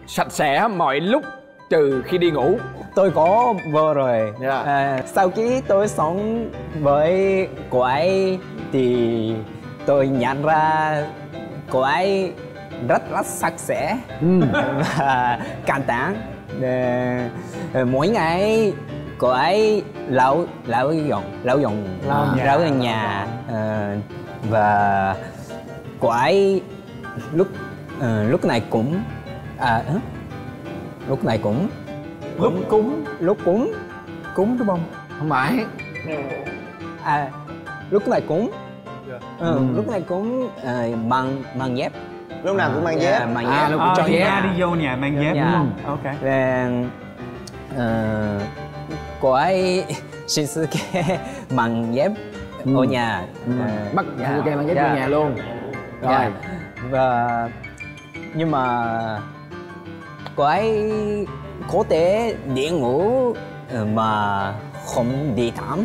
sạch sẽ mọi lúc trừ khi đi ngủ. Tôi có vợ rồi. Yeah. Sau khi tôi sống với cô ấy thì tôi nhận ra cô ấy rất sạch sẽ và cẩn thận. Mỗi ngày cô ấy lau nhà và cô ấy lúc này cũng cúng đúng không? Không phải. Lúc này cũng lúc này cũng mang dép. Lúc nào cũng mang dép. Mang dép. Lúc cũng cho dép. Đi vô nhà mang dép. Ok. Cô ấy Shinsuke mang dép ở nhà. Bắt Shinsuke mang dép vô nhà luôn. Rồi. Và nhưng mà cô ấy có thể đi ngủ mà không đi tắm.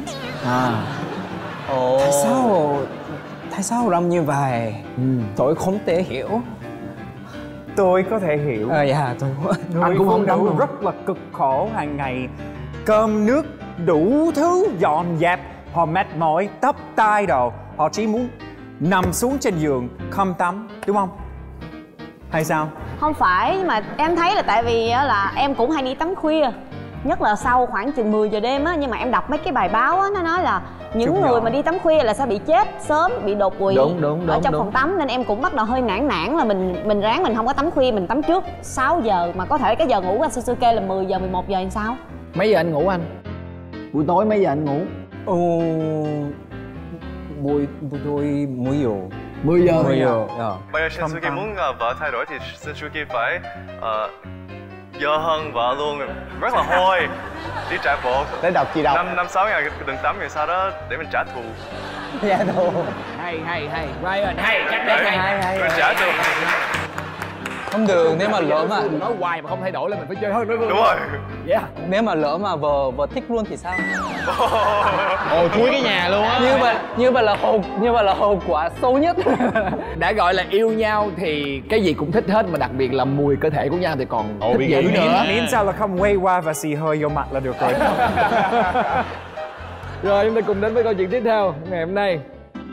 Tại sao làm như vậy? Tôi không thể hiểu. Tôi có thể hiểu. Anh cũng không đâu. Rất là cực khổ hàng ngày, cơm nước đủ thứ dọn dẹp, họ mệt mỏi tóc tai đồ, họ chỉ muốn nằm xuống trên giường không tắm, đúng không? Hay sao? Không phải, mà em thấy là tại vì là em cũng hay đi tắm khuya, nhất là sau khoảng chừng 10 giờ đêm á. Nhưng mà em đọc mấy cái bài báo á, nó nói là những người mà đi tắm khuya là sẽ bị chết sớm, bị đột quỵ ở trong phòng tắm. Nên em cũng bắt đầu hơi nản là mình ráng mình không có tắm khuya, mình tắm trước 6 giờ. Mà có thể cái giờ ngủ của anh Shinsuke là 10 giờ, 11 giờ hay sao? Mấy giờ anh ngủ anh? Buổi tối mấy giờ anh ngủ? Buổi tối 10 giờ. 10 giờ. Bây giờ Shinsuke muốn vợ thay đổi thì Shinsuke phải dơ hơn vợ luôn, rất là hôi, đi trả bộ. Để đọc gì đâu. 5-6 ngày đừng tắm, rồi sau đó để mình trả thù. Trả thù. Hay. Ryan, hay, chắc đấy hay. Mình trả thù. Không được, nếu mà lỡ mà nói hoài mà không thay đổi là mình phải chơi hơn nữa. Đúng rồi. Nếu mà lỡ mà vợ thích luôn thì sao? Thúi cái nhà luôn á. Như vậy là hậu quả xấu nhất. Đã gọi là yêu nhau thì cái gì cũng thích hết, mà đặc biệt là mùi cơ thể của nhau thì còn thích dữ nữa. Miễn sao là không quay qua và xì hơi vô mặt là được rồi. Rồi chúng ta cùng đến với câu chuyện tiếp theo ngày hôm nay.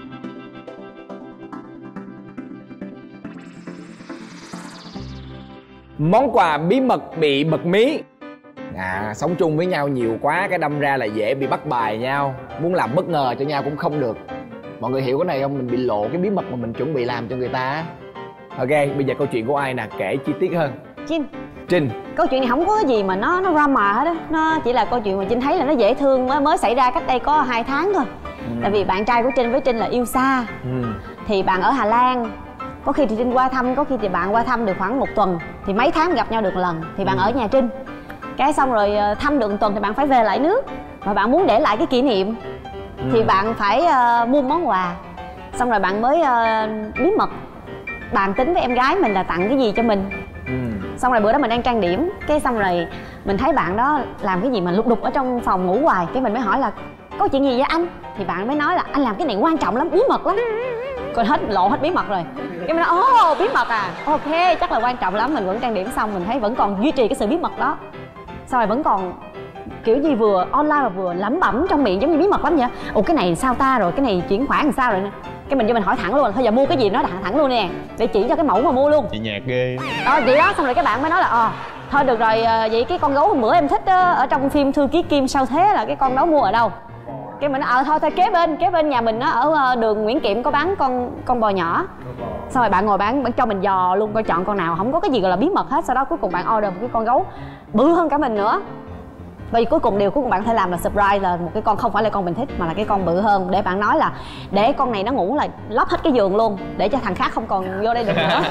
Món quà bí mật bị bật mí. Sống chung với nhau nhiều quá cái đâm ra là dễ bị bắt bài nhau. Muốn làm bất ngờ cho nhau cũng không được. Mọi người hiểu cái này không? Mình bị lộ cái bí mật mà mình chuẩn bị làm cho người ta. Ok, bây giờ câu chuyện của ai nè, kể chi tiết hơn. Trinh. Câu chuyện này không có cái gì mà nó drama hết á. Nó chỉ là câu chuyện mà Trinh thấy là nó dễ thương, mới xảy ra cách đây có 2 tháng thôi. Tại vì bạn trai của Trinh với Trinh là yêu xa. Thì bạn ở Hà Lan, có khi thì Trinh qua thăm, có khi thì bạn qua thăm được khoảng 1 tuần. Thì mấy tháng gặp nhau được lần. Thì bạn ở nhà Trinh. Cái xong rồi thăm được 1 tuần thì bạn phải về lại nước. Và bạn muốn để lại cái kỷ niệm. Thì bạn phải mua món quà. Xong rồi bạn mới bí mật bàn tính với em gái mình là tặng cái gì cho mình. Xong rồi bữa đó mình đang trang điểm, cái xong rồi mình thấy bạn đó làm cái gì mà lục đục ở trong phòng ngủ hoài. Cái mình mới hỏi là có chuyện gì vậy anh? Thì bạn mới nói là anh làm cái này quan trọng lắm, bí mật lắm. Còn lộ hết bí mật rồi. Cái mình nói bí mật à, ok chắc là quan trọng lắm. Mình vẫn trang điểm xong mình thấy vẫn còn duy trì cái sự bí mật đó. Xong rồi vẫn còn kiểu gì vừa online mà vừa lẩm bẩm trong miệng giống như bí mật lắm vậy. Cái này sao ta, rồi cái này chuyển khoản làm sao rồi nè. Cái mình cho mình hỏi thẳng luôn, thôi giờ mua cái gì nó thẳng luôn nè, để chỉ cho cái mẫu mà mua luôn. Chị nhạt ghê. Vậy đó, xong rồi các bạn mới nói là thôi được rồi, vậy cái con gấu hôm bữa em thích ở trong phim Thư Ký Kim sao thế, là cái con đó mua ở đâu? Cái mình nói thôi kế bên nhà mình nó ở đường Nguyễn Kiệm có bán con bò nhỏ. Xong rồi bạn ngồi bạn cho mình dò luôn coi chọn con nào, không có cái gì gọi là bí mật hết. Sau đó cuối cùng bạn order một cái con gấu bự hơn cả mình nữa. Vì cuối cùng bạn có thể làm là surprise là một cái con không phải là con mình thích mà là cái con bự hơn, để bạn nói là để con này nó ngủ là lót hết cái giường luôn để cho thằng khác không còn vô đây được nữa.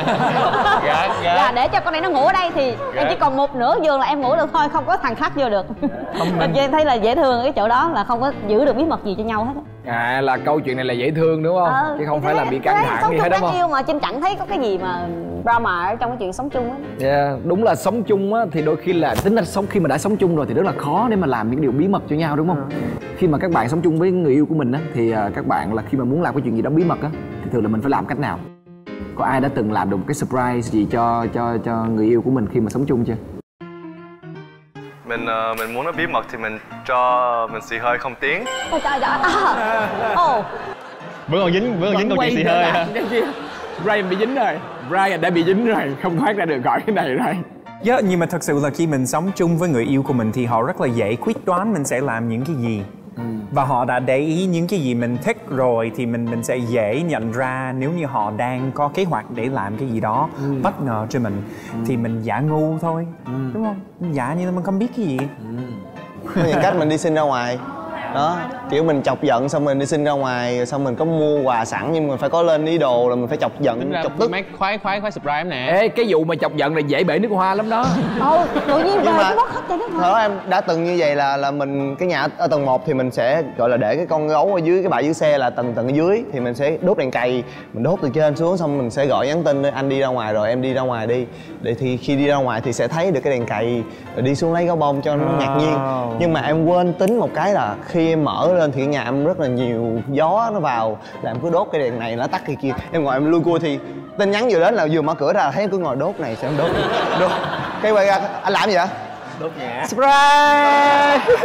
Là để cho con này nó ngủ ở đây thì em chỉ còn một nửa giường là em ngủ được thôi, không có thằng khác vô được. Mình em thấy là dễ thương ở cái chỗ đó là không có giữ được bí mật gì cho nhau hết. Là câu chuyện này là dễ thương đúng không? Chứ không phải là bị căng thẳng gì hết đúng không? Yêu mà Trinh chẳng thấy có cái gì mà drama ở trong cái chuyện sống chung á. Đúng là sống chung á thì đôi khi là tính là khi mà đã sống chung rồi thì rất là khó để mà làm những điều bí mật cho nhau đúng không? Khi mà các bạn sống chung với người yêu của mình á thì các bạn là khi mà muốn làm cái chuyện gì đó bí mật á thì thường là mình phải làm cách nào? Có ai đã từng làm được một cái surprise gì cho người yêu của mình khi mà sống chung chưa? Mình muốn nó bí mật thì mình cho mình xì hơi không tiếng. Ôi trời ơi. Ồ. Vẫn còn dính câu chuyện xì hơi ha. Brian bị dính rồi. Brian đã bị dính rồi, không thoát ra được khỏi cái này rồi. Nhưng mà thật sự là khi mình sống chung với người yêu của mình thì họ rất là dễ quyết đoán mình sẽ làm những cái gì. Và họ đã để ý những cái gì mình thích rồi thì mình sẽ dễ nhận ra nếu như họ đang có kế hoạch để làm cái gì đó bất ngờ cho mình. Thì mình giả ngu thôi, đúng không? Giả như là mình không biết cái gì. Có những cách mình đi xin ra ngoài đó, kiểu mình chọc giận xong mình đi xin ra ngoài, xong mình có mua quà sẵn nhưng mình phải có lên ý đồ là mình phải chọc giận, chọc tức. Mấy khoái surprise em nè. Ê, cái vụ mà chọc giận là dễ bể nước hoa lắm đó. Tự nhiên về Nhưng mà cái mất hết trơn đó, em đã từng như vậy là mình cái nhà ở tầng 1 thì mình sẽ gọi là để cái con gấu ở dưới cái bãi giữ xe là tầng ở dưới, thì mình sẽ đốt đèn cày, mình đốt từ trên xuống, xong mình sẽ gọi nhắn tin anh đi ra ngoài rồi, em đi ra ngoài đi, để thì khi đi ra ngoài thì sẽ thấy được cái đèn cày rồi đi xuống lấy gấu bông cho nó ngạc nhiên. Nhưng mà em quên tính một cái là khi em mở lên thì cái nhà em rất là nhiều gió nó vào, là em cứ đốt cái đèn này nó tắt cái kia, em ngồi em lui cua thì tin nhắn vừa đến là vừa mở cửa ra là thấy em cứ ngồi đốt này, sẽ đốt cái quay ra anh làm gì vậy? Đốt nhà. Surprise.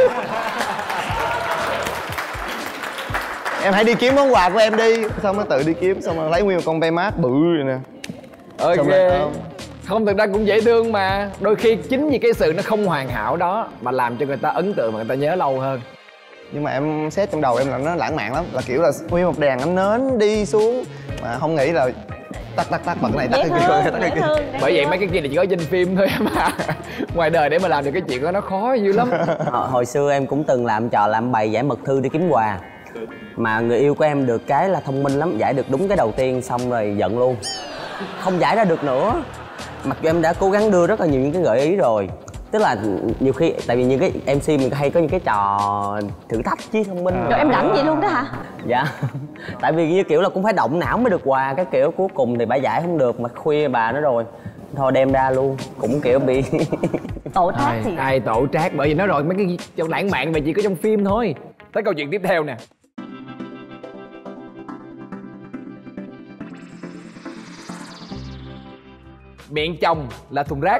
Em hãy đi kiếm món quà của em đi, xong rồi tự đi kiếm, xong rồi lấy nguyên một con ve mát bự vậy nè. Ok. Không, thực ra cũng dễ thương mà. Đôi khi chính vì cái sự nó không hoàn hảo đó mà làm cho người ta ấn tượng và người ta nhớ lâu hơn. Nhưng mà em xét trong đầu em là nó lãng mạn lắm, là kiểu là nguyên một đèn ánh nến đi xuống mà không nghĩ là tắt bật này tắt cái kia. Bởi vậy mấy cái kia là chỉ có trên phim thôi mà ngoài đời để mà làm được cái chuyện đó nó khó dữ lắm. Hồi xưa em cũng từng làm trò làm bày giải mật thư đi kiếm quà. Mà người yêu của em được cái là thông minh lắm, giải được đúng cái đầu tiên xong rồi giận luôn, không giải ra được nữa. Mặc dù em đã cố gắng đưa rất là nhiều những cái gợi ý rồi. Tức là nhiều khi, tại vì những cái MC mình hay có những cái trò thử thách chứ thông minh. Rồi em rảnh vậy luôn đó hả? Dạ. Tại vì như kiểu là cũng phải động não mới được quà. Cái kiểu cuối cùng thì bà giải không được mà khuya bà nó rồi, thôi đem ra luôn, cũng kiểu bị Tổ trác thì ai tổ trác, bởi vì nói rồi mấy cái trong lãng mạn mà chỉ có trong phim thôi. Tới câu chuyện tiếp theo nè. Miệng chồng là thùng rác.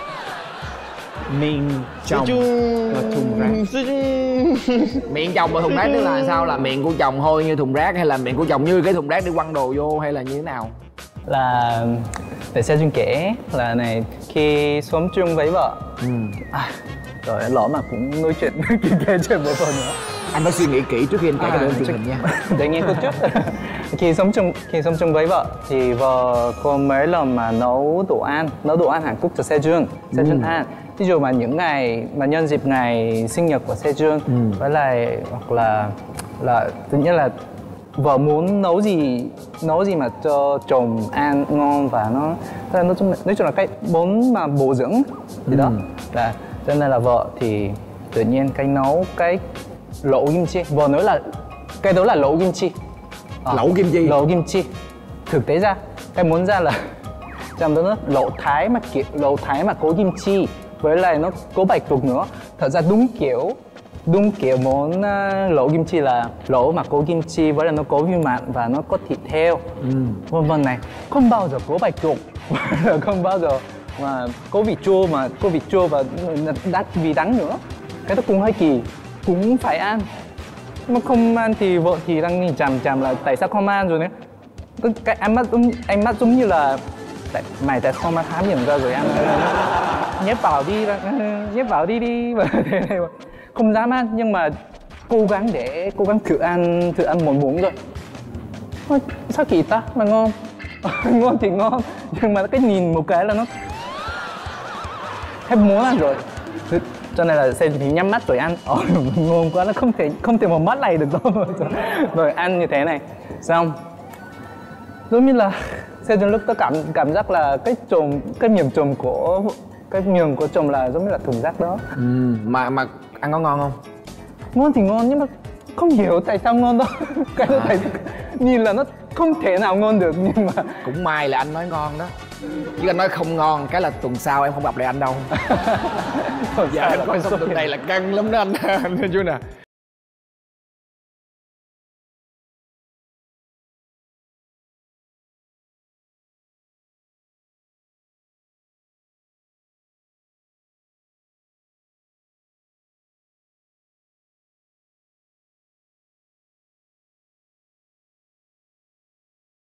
Miệng chồng là thùng rác. Miệng chồng là thùng rác tức là sao? Là miệng của chồng thôi như thùng rác, hay là miệng của chồng như cái thùng rác để quăng đồ vô, hay là như thế nào? Là để Seo Jun kể là này, khi sống chung với vợ rồi lỡ mà cũng nói chuyện kể chuyện với vợ nữa. Anh phải suy nghĩ kỹ trước khi anh kể cái đơn truyền hình nha. Để nghe câu trước. Khi sống chung với vợ thì vợ có mấy lần mà nấu đồ ăn Hàn Quốc cho Seo Jun ăn. Ví dụ mà những ngày mà nhân dịp ngày sinh nhật của Seo Jun, với lại hoặc là tự nhiên là vợ muốn nấu gì mà cho chồng ăn ngon và nó nói chung là cái món mà bổ dưỡng gì đó. Là cho nên là vợ thì tự nhiên cái nấu cái lẩu kim chi. Vợ nói là cái đó là lẩu kim chi. Lẩu kim chi. Thực tế ra cái món ra là trong đó nó lẩu thái mà có kim chi, với lại nó có bạch tuộc nữa. Thật ra đúng kiểu món lẩu kim chi là lẩu mà có kim chi, với lại nó có viên mặn và nó có thịt heo vân này, không bao giờ có bạch tuộc không bao giờ mà có vị chua và vị đắng nữa. Cái đó cũng hơi kỳ, cũng phải ăn. Mà không ăn thì vợ thì đang nhìn chằm là tại sao không ăn rồi đấy. Cái ánh mắt giống như là mày tại sao mà há miệng ra rồi ăn, nhét vào đi và thế này mà không dám ăn. Nhưng mà cố gắng thử ăn một muỗng rồi. Ôi, sao kỳ ta mà ngon. Ngon thì ngon, nhưng mà cái nhìn một cái là nó hết muốn ăn rồi. Cho nên là Seo thì nhắm mắt rồi ăn. Ngon quá, nó không thể một mắt này được đâu. Rồi ăn như thế này xong giống như là Seo lúc tôi cảm giác là cái miệng của chồng là giống như là thùng rác đó. Mà ăn có ngon không? Ngon thì ngon nhưng mà không hiểu tại sao ngon đâu. Cái đó nhìn là nó không thể nào ngon được, nhưng mà cũng may là anh nói ngon đó, chứ anh nói không ngon cái là tuần sau em không gặp lại anh đâu. Dạ anh coi xong tuần này là căng lắm đó anh. Thấy chưa nè.